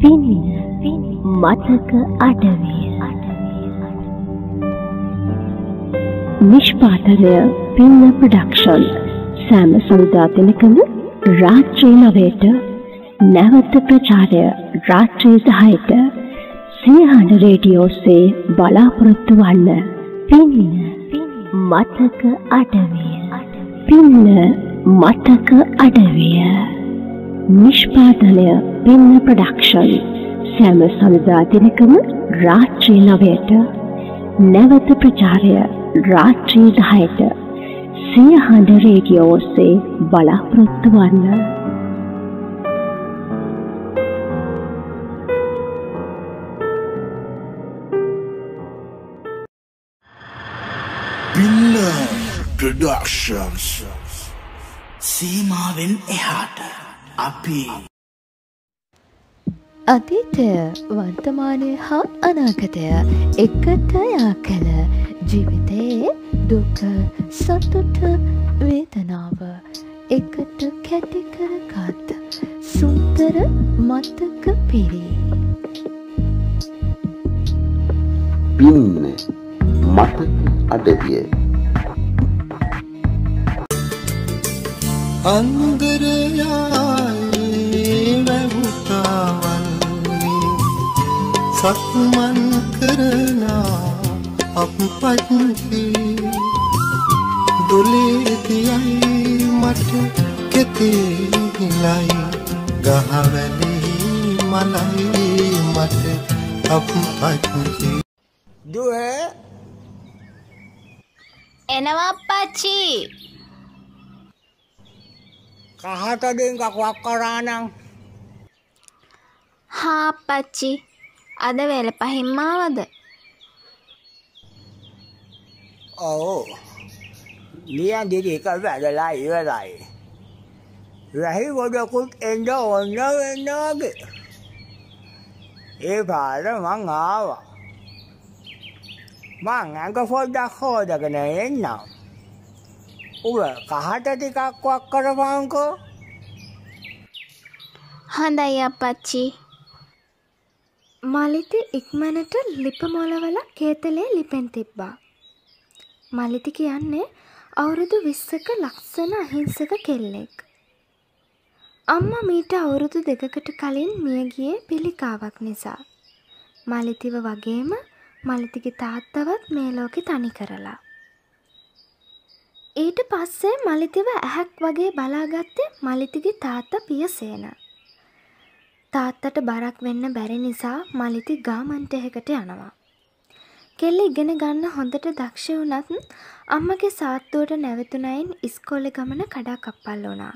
මතක අඩවිය. නිෂ්පාදනය පින්න ප්‍රොඩක්ෂන්. සෑම සඳුදා දිනකම රාත්‍රී 9ට නැවත ප්‍රචාරය රාත්‍රී 10ට සිංහල රේඩියෝ ඔස්සේ බලාපොරොත්තු වන්න. මතක අඩවිය. මතක අඩවිය. නිෂ්පාදනය පින්න ප්‍රොඩක්ෂන්. සෑම සඳුදා දිනකම රාත්‍රී 9ට නැවත ප්‍රචාරය රාත්‍රී 10ට සිංහල රේඩියෝ ඔස්සේ බලාපොරොත්තු වන්න. පින්න ප්‍රොඩක්ෂන්ස්. සීමාවෙන් එහාට අපි අතීතය වර්තමානය හා අනාගතය එකට යා කළ ජීවිතයේ දුක සතුට වේදනාව එකට කැටිකරගත් සුන්දර මතක පිරි පින්න මතක අඩවිය. අන්දරයායේ වැවුතාවල් සක්මන් කරනා අපපත්ති දොලේ තියයි මට කෙතේ හිලයි ගහවැලි මලයි මට අපපත්ති දුවේ එනවා අප්පච්චි. කහටකින් කකුවක් කරානම්. හා අප්පච්චි අද වෙල පහින් ආවද? ඔව් ලියන් දිදි එක වැඩලා ඉවරයි. රහි ගොඩකුත් එන්න ඕන වෙන්න වගේ. ඒ පාර මං ආවා. මං අඟ පොඩ්ඩක් හොදගෙන එන්නම්. උඹ කහට ටිකක් වක් කරපන්කෝ. හොඳයි අප්පච්චි. මලිති ඉක්මනට ලිප මොලවල කේතලේ ලිපෙන් තිබ්බා. මලිති කියන්නේ අවුරුදු 20ක ලක්ෂණ අහිංසක කෙල්ලෙක්. අම්මා මීට අවුරුදු 2කට කලින් මිය ගියේ පිළිකාවක් නිසා. මලිතිව වගේම මලිතිගේ තාත්තවත් මේ ලෝකෙ තනි කරලා. ඊට පස්සේ මලිතිව ඇහැක් වගේ බලාගත්තේ මලිතිගේ තාත්තා පියසේන. තාත්තට බරක් වෙන්න බැරි නිසා මලිති ගාමන්ට එහෙකට යනවා. කෙල්ල ඉගෙන ගන්න හොඳට දක්ෂ වුණත් අම්මගේ සාත්තුවට නැවතුණයින් ඉස්කෝලේ ගමන කඩාකප්පල් වුණා.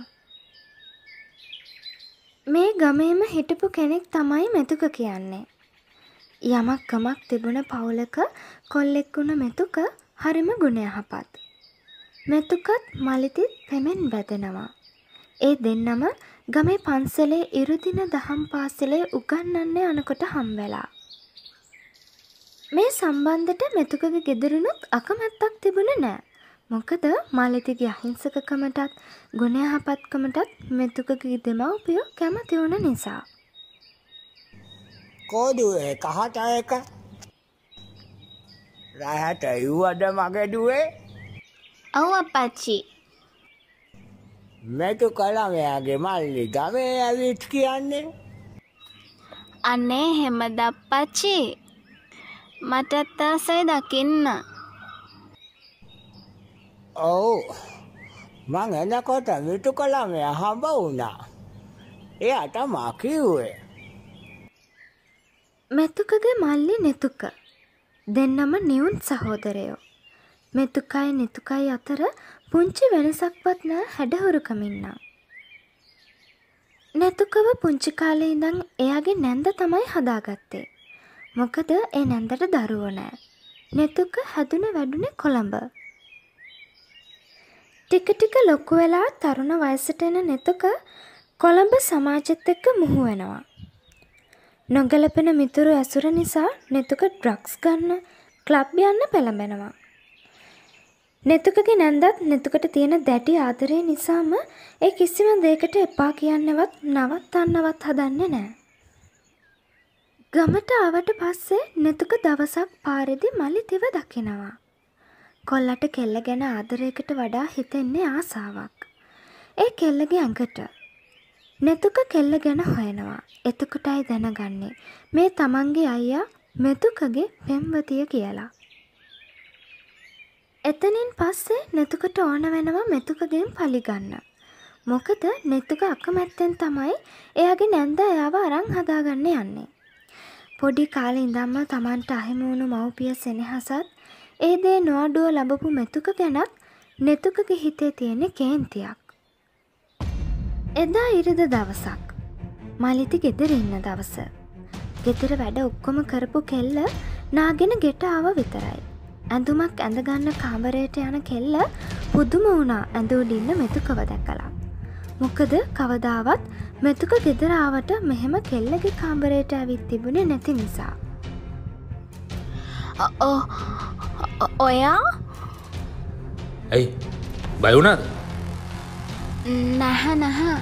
මේ ගමේම හිටපු කෙනෙක් තමයි මෙතුක කියන්නේ. යමක් කමක් තිබුණ පවුලක කොල්ලෙක් වුණ මෙතුක හරිම ගුණ යහපත්. මෙතුකත් මලිතිත් පෙමෙන් බැදෙනවා. ඒ දෙන්නම ගමේ පන්සලේ ඉරුදින දහම් පාසලේ උගන්වන්න යනකොට හම්බෙලා. මේ සම්බන්ධයට මෙතුකගේ ගෙදරිනුත් අකමැත්තක් තිබුණේ නෑ. මොකද මලිතිගේ අහිංසකකමටත් ගුණ යහපත්කමටත් මෙතුකගේ දෙමව්පියෝ කැමති වුණ නිසා. කෝදුවේ කහට එක රහට ඉව්වද මගේ දුවේ? ඔව් අප්පච්චි. මෙතු කළමයාගේ මල්ලි ගමේ ඇවිත් කියන්නේ. අනේ එහෙමද අප්පච්චි? මටත් ආසයි දකින්න. ඔව් මං එනකොට මෙතු කළමයා හම්බ වුණා. එයාට මා කිව්වේ මෙතුකගේ මල්ලි නෙතුක දෙන්නම නිවුන් සහෝදරයෝ. මෙතුකයි නෙතුකයි අතර පුංචි වෙනසක්වත් නෑ හැඩහුරුකමින් නම්. නෙතුකව පුංචි කාලේ ඉඳන් එයාගේ නැන්ද තමයි හදාගත්තේ. මොකද ඒ නැන්දට දරුවෝ නෑ. නෙතුක හැදුනේ වැඩුනේ කොළඹ. ටික ටික ලොකු වෙලා තරුණ වයසට එන නෙතුක කොළඹ සමාජෙත් එක්ක මුහු වෙනවා. නොගැලපෙන මිතුරු ඇසුර නිසා නෙතුක ඩ්‍රග්ස් ගන්න ක්ලබ් යන්න පෙළඹෙනවා. නෙතුකගේ නැන්දත් නෙතුකට තියෙන දැඩි ආදරය නිසාම ඒ කිසිම දෙයකට එපා කියන්නවත් නවත්තන්නවත් හදන්නේ නැහැ. ගමට ආවට පස්සේ නෙතුක දවසක් පාරේදී මලිතිව දකිනවා. කොල්ලට කෙල්ල ගැන ආදරයකට වඩා හිතෙන්නේ ආසාවක්. ඒ කෙල්ලගේ ඇඟට. නෙතුක කෙල්ල ගැන හොයනවා. එතකොටයි දැනගන්නේ මේ තමන්ගේ අයියා මෙතුකගේ පෙම්වතිය කියලා. එතනින් පස්සේ නෙතුකට ඕන වෙනවා මෙතුකගෙන් පලිගන්න. මොකද නෙතුක අකමැත්තෙන් තමයි එයාගේ නැන්ද එයාව අරන් හදාගන්න යන්නේ. පොඩි කාලේ ඉඳන්ම තමන්ට අහිමි වුණු මව්පිය සෙනෙහසත් ඒ දේ නොඅඩුව ලැබපු මෙතුක ගැනත් නෙතුකගේ හිතේ තියෙන කේන්තියක්. එදා ඉරිද දවසක්. මලිති ගෙදර ඉන්න දවස. ගෙදර වැඩ ඔක්කොම කරපු කෙල්ල නාගෙන ගෙට ආව විතරයි. ඇඳුමක් ඇඳගන්න කාමරයට යන කෙල්ල පුදුම වුණා ඇඳුඩින්න මෙතුකව දැකලා. මොකද කවදාවත් මෙතුක ගෙදර ආවට මෙහෙම කෙල්ලගේ කාමරයට ඇවිත් තිබුණේ නැති නිසා. ඔයා? ඇයි? බය වුණාද? නැහැ.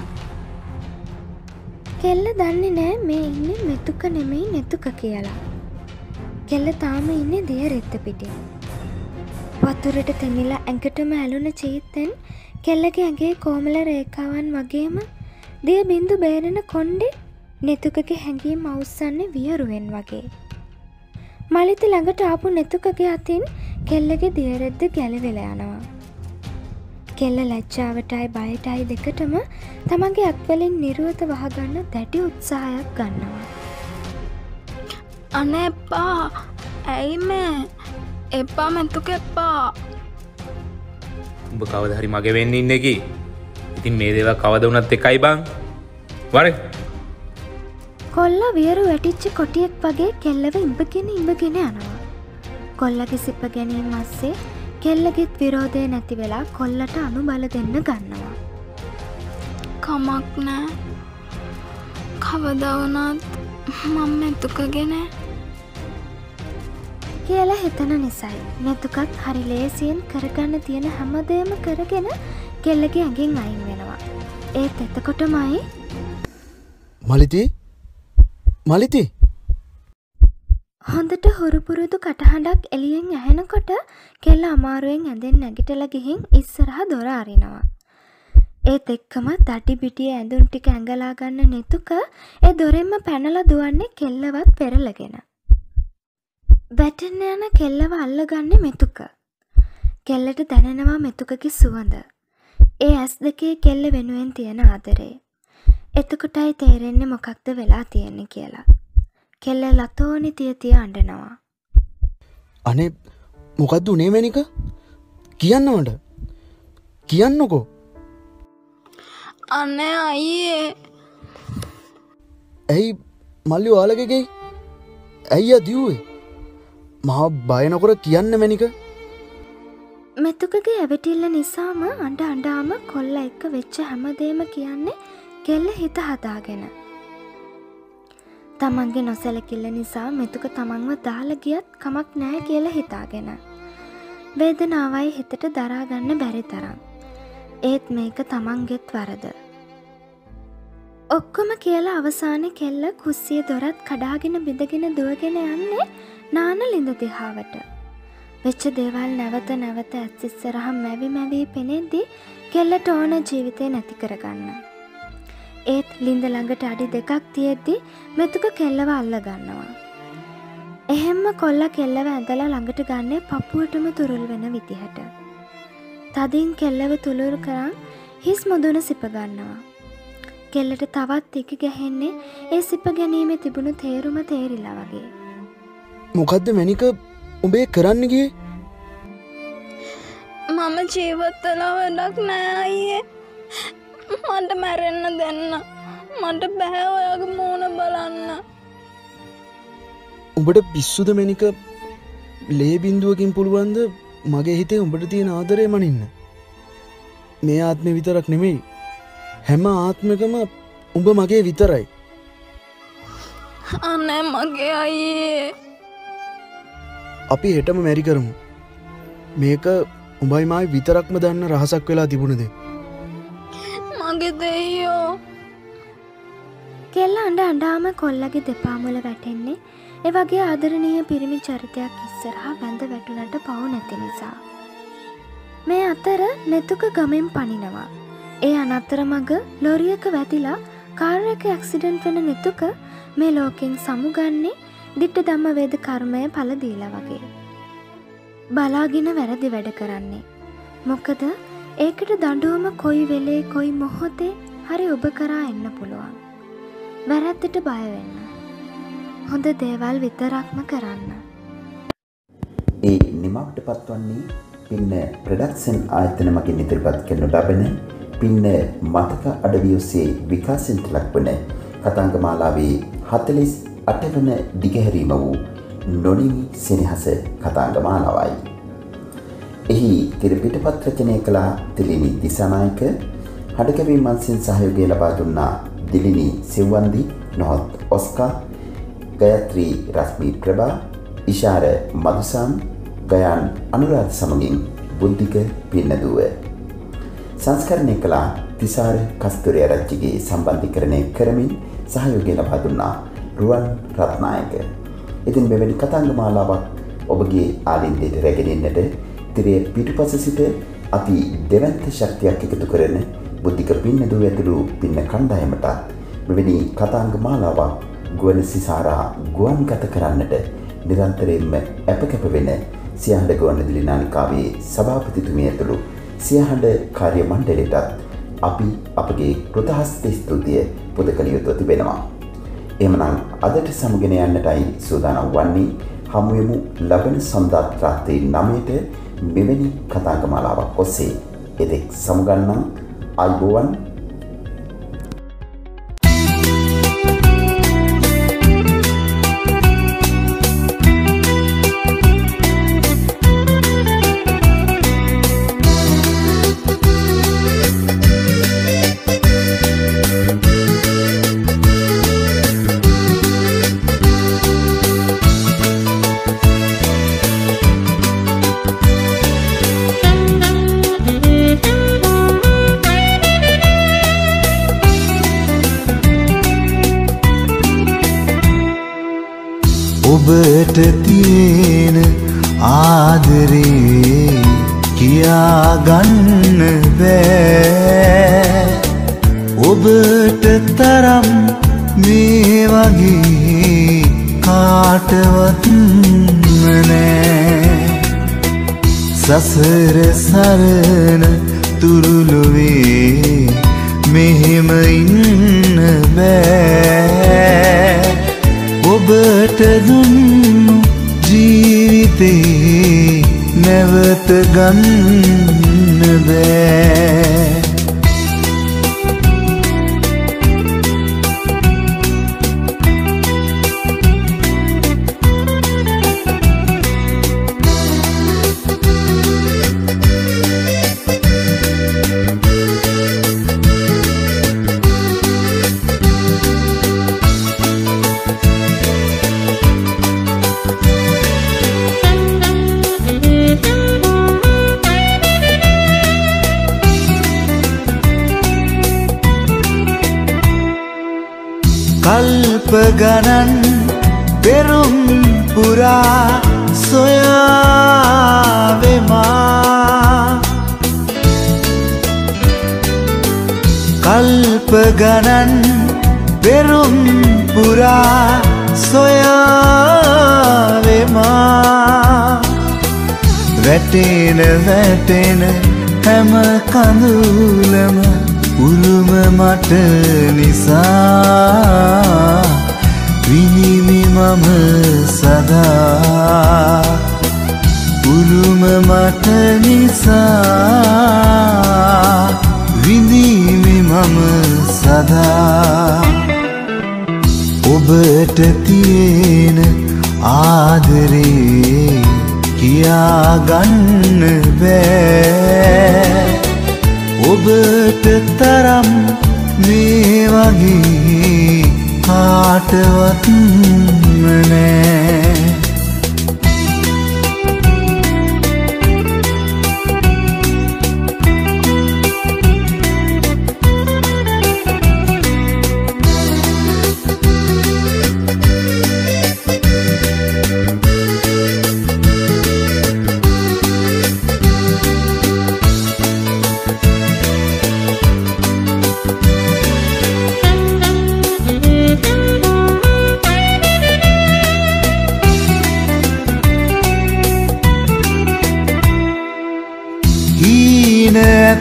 කෙල්ල දන්නේ නෑ මේ ඉන්නේ මෙතුක නෙමෙයි නෙතුක කියලා. කෙල්ල තාම ඉන්නේ දිය රෙත්ත පිටින්. වතුරට තෙමිලා ඇඟටම ඇලුන චීත්තෙන් කෙල්ලගේ ඇඟේ කොමල රේඛාවන් වගේම දිය බින්දු බේරෙන කොණ්ඩේ නෙතුකගේ හැඟීම් අවුස්සන්නේ වියරුවෙන් වගේ. මලිති ළඟට ආපු නෙතුකගේ අතින් කෙල්ලගේ දිය රෙද්ද ගැලවිලා යනවා. කෙල්ල ලැජ්ජාවටයි බයටයි දෙකටම තමන්ගේ අත්වලින් නිරුවත වහගන්න දැඩි උත්සාහයක් ගන්නවා. අනේ එපා. ඇයි මේ? එපා මෙතුක එපා. උඹ කවද හරි මගේ වෙන්න ඉන්නේ කි. ඉතින් මේ දේවල් කවද වුණත් එකයි බං. වරේ. කොල්ල වියරු වැටිච්ච කොටියෙක් වගේ කෙල්ලව ඉඹගෙන යනවා. කොල්ලගේ සිප ගැනීම අස්සේ කෙල්ලගෙත් විරෝධය නැති වෙලා කොල්ලට අනුබල දෙන්න ගන්නවා. කමක් නෑ. කවදා වුණත් මම මෙතුකගෙන කියලා හිතන නිසයි නෙතුකත් හරි ලේසියෙන් කරගන්න තියෙන හැමදේම කරගෙන කෙල්ලගේ ඇඟෙන් අයින් වෙනවා. ඒත් එතකොටමයි මලිති හොඳට හුරුපුරුදු කටහඬක් එළියෙන් ඇහෙනකොට කෙල්ල අමාරුවෙන් ඇඳෙන් නැගිටලා ගිහින් ඉස්සරහා දොර අරිනවා. ඒත් එක්කම තටි පිටියේ ඇඳුම් ටික ඇඟලා ගන්න නෙතුක ඒ දොරෙන්ම පැනලා දුවන්නේ කෙල්ලවත් පෙරලගෙන. වැටෙන්න යන කෙල්ලව අල්ලගන්නේ මෙතුක. කෙල්ලට දැනෙනවා මෙතුකගේ සුවඳ. ඒ ඇස් දෙකේ කෙල්ල වෙනුවෙන් තියෙන ආදරේ. එතකොටයි තේරෙන්නේ මොකක්ද වෙලා තියෙන්නේ කියලා. කෙල්ල ලතෝනි තිය අඬනවා. අනේ මොකද්ද උනේ මැනික? කියන්නවද? කියන්නකෝ. අනේ අයියේ. ඇයි මල්ලි ඔයාලගේ ඇයි දිව්වේ? මහා බය නොකර කියන්න මැනික. මෙතුකගේ ඇවිටිල්ල නිසාම අඬාම කොල්ල එක්ක වෙච්ච හැමදේම කියන්නේ කෙල්ල හිත හදාගෙන. තමන්ගේ නොසැලකිල්ල නිසා මෙතුක තමන්ව දාලා ගියත් කමක් නැහැ කියලා හිතාගෙන. වේදනාවයි හිතට දරා ගන්න බැරි තරම්. ඒත් මේක තමන්ගේත් වරද. ඔක්කොම කියලා අවසානයේ කෙල්ල කුස්සිය දොරත් කඩාගෙන බිඳගෙන දුවගෙන යන්නේ නාන ලිඳ දිහාවට. වෙච්ච දේවල් නැවත ඇස් ඉස්සරහා මැවි පෙනෙද්දි කෙල්ලට ඕන ජීවිතේ නැති කරගන්න. ඒත් ලිඳ ළඟට අඩි 2ක් තියෙද්දි මෙතුක කෙල්ලව අල්ල ගන්නවා. එහෙම්ම කොල්ලා කෙල්ලව ඇඳලා ළඟට ගන්නේ පපුවටම තුරුල් වෙන විදිහට. තදින් කෙල්ලව තුලුරු කරන් හිස් මුදුන සිප ගන්නවා. කෙල්ලට තවත් එක ගැහෙන්නේ ඒ සිප ගැනීමේ තිබුණු තේරුම තේරිලා වගේ. මොකද්ද මැනික උඹේ කරන්න ගියේ? මම ජීවත් වෙලා වැඩක් නෑ අයියේ. මට මැරෙන්න දෙන්න. මට බෑ ඔයාගේ මූණ බලන්න. උඹට පිස්සුද මැනික? ලේ බින්දුවකින් පුළුවන්ද මගේ හිතේ උඹට තියෙන ආදරේ මනින්න? මේ ආත්මේ විතරක් නෙමෙයි හැම ආත්මකම උඹ මගේ විතරයි. අනේ මගේ අයියේ. අපි හෙටම මැරි කරමු. මේක උඹයි මායි විතරක්ම දන්න රහසක් වෙලා තිබුණද? මගේ දෙයියෝ. කෙල්ල අඬ අඬාම කොල්ලගේ දෙපා මුල වැටෙන්නේ ඒ වගේ ආදරණීය පිරිමි චරිතයක් ඉස්සරහා වැඳ වැටුණට පවු නැති නිසා. මේ අතර නෙතුක ගමෙන් පනිනවා. ඒ අනතර මග ලොරියක වැදිලා කාර් එක ඇක්සිඩන්ට් වෙන නෙතුක මේ ලෝකෙන් සමුගන්නේ දිට්ඨ ධම්ම වේද කර්මය ඵල දීලා වගේ. බලාගෙන වැරදි වැඩ කරන්නේ. මොකද ඒකට දඬුවම කොයි වෙලේ කොයි මොහොතේ හරි ඔබ කරා එන්න පුළුවන්. වැරද්දට බය වෙන්න. හොඳ දේවල් විතරක්ම කරන්න. ඒ නිමවට පත්වන්නේ පින්න ප්‍රොඩක්ෂන් ආයතන මගින් ඉදිරිපත් කරනු ලබන පින්න මතක අඩවිය ඔස්සේ විකාශනයට ලක්වන කතාංග මාලාවේ 48 වන දිගහැරීම වූ නොනිමි සෙනෙහස කතාංග මාලාවයි. එහි තිරපිටපත් රචනය කළ දිලිනි දිසානායක, හඩකවීම මන්සින් සහයෝගය ලබා දුන්නා දිලිනි සෙව්වන්දි, නොහොත් ඔස්කා, ගයත්‍රී රශ්මි ප්‍රභා, ඉෂාර මදුසාම්, ගයන් අනුරාධ සමගින් බුද්ධික පින්නදුව. සංස්කරණය කළ තිසාර කස්තුරිය රච්චිගේ සම්බන්ධීකරණය කරමින් සහයෝගය ලබා දුන්නා රුවන් රත්නායක. ඉතින් මෙවැනි කතාංග මාලාවක් ඔබගේ ආලින්දයට රැගෙනෙන්නට තිරේ පිටුපස සිට අපි දෙවන්ත ශක්තියක් එකතු කරන බුද්ධික පින්නදුව ඇතුළු පින්න කණ්ඩායමට මෙවැනි කතාංග මාලාවක් ගුවන් සිසාරා ගුවන්ගත කරන්නට නිරන්තරයෙන්ම අපකැප වෙන සියහඬ ගුවන්විදුලි නාලිකාවේ සභාපතිතුමිය ඇතුළු සියහඬ කාර්ය මණ්ඩලයටත් අපි අපගේ කෘතහස්ත ස්තුතිය පුද කළ යුතුව තිබෙනවා. එහෙමනම් අදට සමුගෙන යන්නටයි සූදානම් වන්නේ. හමු වෙමු ලබන සඳුදා රාත්‍රී 9ට මෙවැනි කතාංග මාලාවක් ඔස්සේ. එතෙක් සමුගන්නම්. අයිබෝවන්. ඔබට තියෙන ආදරේ කියාගන්න බෑ. ඔබට තරම් මේ වගේ කාටවත් නෑ. සසර සරණ තුරුලුවේ මෙහෙම ඉන්න බෑ. ඔබට දුන්නු ජීවිතේ නැවත ගන්න බෑ. කල්ප ගණන් පෙරුම් පුරා සොයාවෙමා. කල්ප ගණන් පෙරුම් පුරා සොයාවෙමා. වැටෙන වැටෙන හැම කඳුලම උරුම මට නිසා. විනිමි මම සදා උරුම මට නිසා. විනිමි මම සදා. ඔබට තියෙන ආදරේ කියාගන්න බෑ. ඔබට තරම් මේ වගේ කාටවත් නෑ.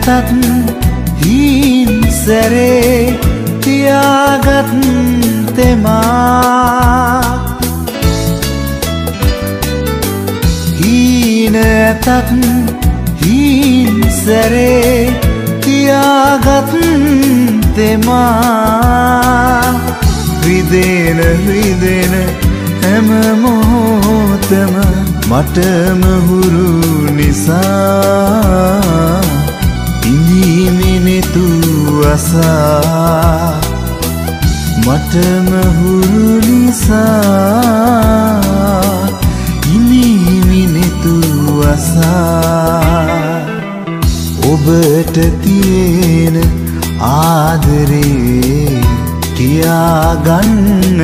ඇතත් හීන් සැරේ තියාගත් තෙමා හීන ඇතත් හීන් සැරේ තියාගත් තෙමා රිදෙන හැම මොහොතම මටම හුරු නිසා ඉඳීමිනෙතු අසා මටම හුරු නිසා ඉඳීමිනෙතු අසා ඔබට තියෙන ආදරේ කියාගන්න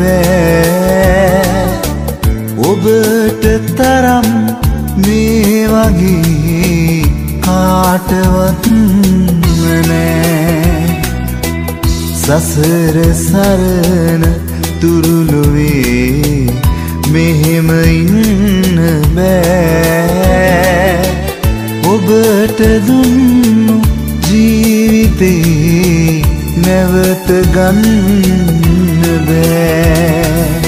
බෑ ඔබට තරම් මේ වගේ කාටවත් නෑ සසර සරණ තුරුළුවේ මෙහෙම ඉන්න බෑ ඔබට දුන්නු ජීවිතේ නැවත ගන්න බෑ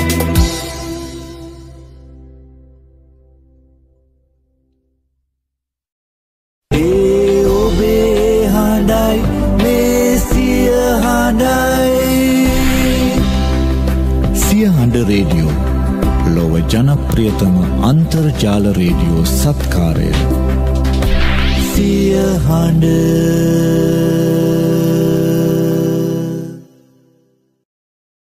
රේඩියෝ ලොව ජනප්‍රියතම අන්තර්ජාල රේඩියෝ සත්කාරය සිය හඬ